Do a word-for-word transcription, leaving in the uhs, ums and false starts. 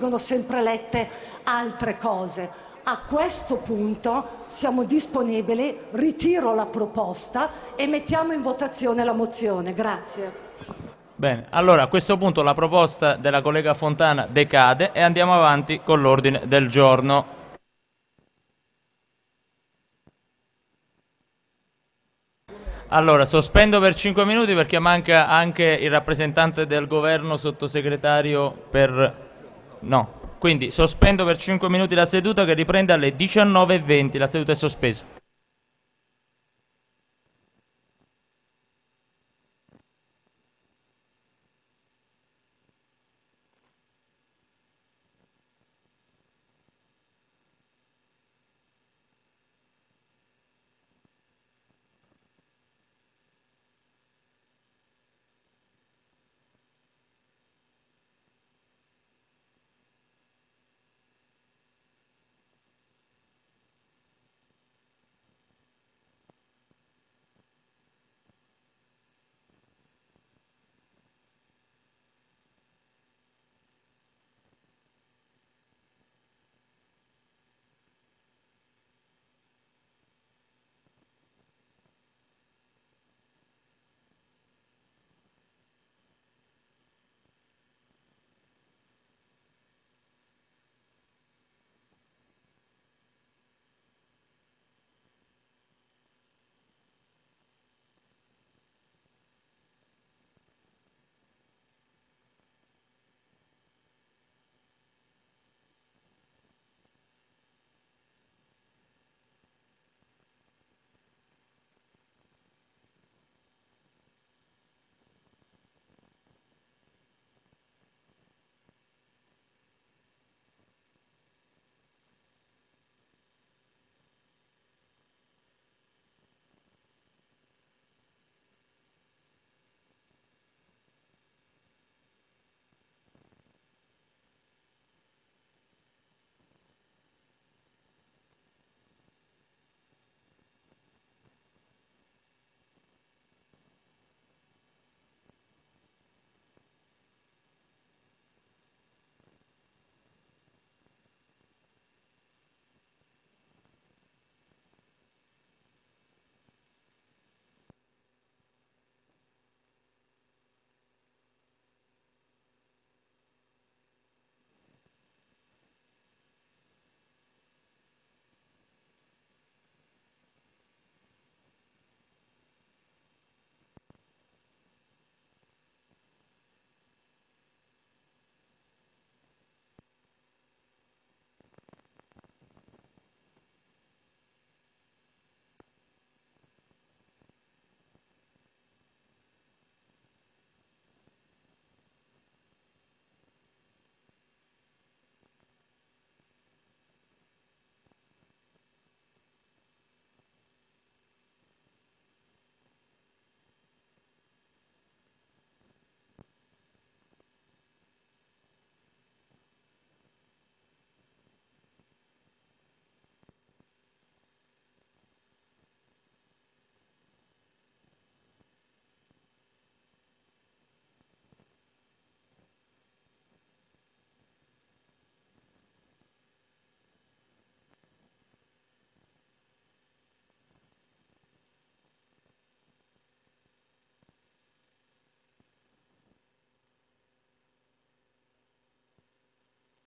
vengono sempre lette altre cose. A questo punto siamo disponibili, ritiro la proposta e mettiamo in votazione la mozione. Grazie. Bene, allora a questo punto la proposta della collega Fontana decade e andiamo avanti con l'ordine del giorno. Allora, sospendo per cinque minuti perché manca anche il rappresentante del governo, sottosegretario per... No, quindi sospendo per cinque minuti la seduta che riprende alle diciannove e venti, la seduta è sospesa.